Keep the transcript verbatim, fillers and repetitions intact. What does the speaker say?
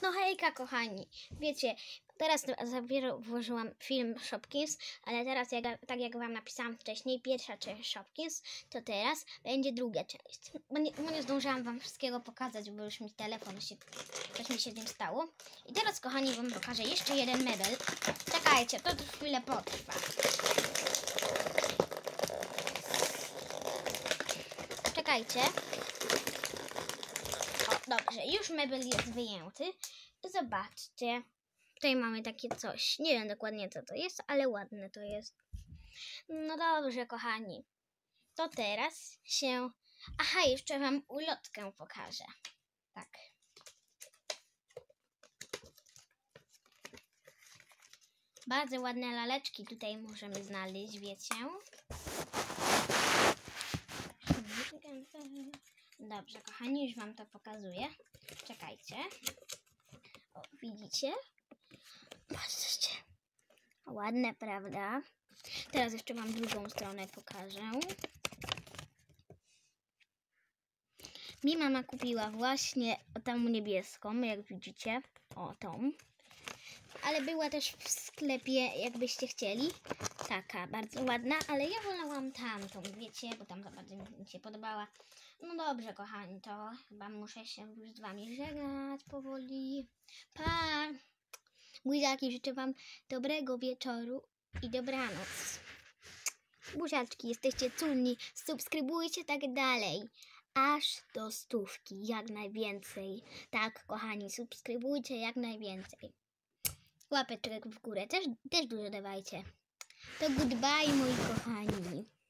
No hejka kochani, wiecie, teraz dopiero włożyłam film Shopkins, ale teraz jak, tak jak wam napisałam wcześniej, pierwsza część Shopkins, to teraz będzie druga część. Bo nie, bo nie zdążyłam wam wszystkiego pokazać, bo już mi telefon się, coś mi się z nim stało. I teraz kochani wam pokażę jeszcze jeden mebel. Czekajcie, to chwilę potrwa. Czekajcie. O, dobrze, już mebel jest wyjęty. Zobaczcie. Tutaj mamy takie coś. Nie wiem dokładnie co to jest, ale ładne to jest. No dobrze, kochani. To teraz się... Aha, jeszcze wam ulotkę pokażę. Tak. Bardzo ładne laleczki tutaj możemy znaleźć, wiecie. Dobrze, kochani, już wam to pokazuję. Czekajcie. O, widzicie? Patrzcie. Ładne, prawda? Teraz jeszcze wam drugą stronę pokażę. Mi mama kupiła właśnie tą niebieską, jak widzicie. O, tą. Ale była też w sklepie, jakbyście chcieli. Taka, bardzo ładna, ale ja wolałam tamtą, wiecie, bo tam za bardzo mi się podobała. No dobrze, kochani, to chyba muszę się już z wami żegnać powoli. Pa! Buziaki, życzę wam dobrego wieczoru i dobranoc. Buziaczki, jesteście cudni, subskrybujcie tak dalej. Aż do stówki, jak najwięcej. Tak, kochani, subskrybujcie jak najwięcej. Łapeczek w górę, też, też dużo dawajcie. To goodbye, moi kochani.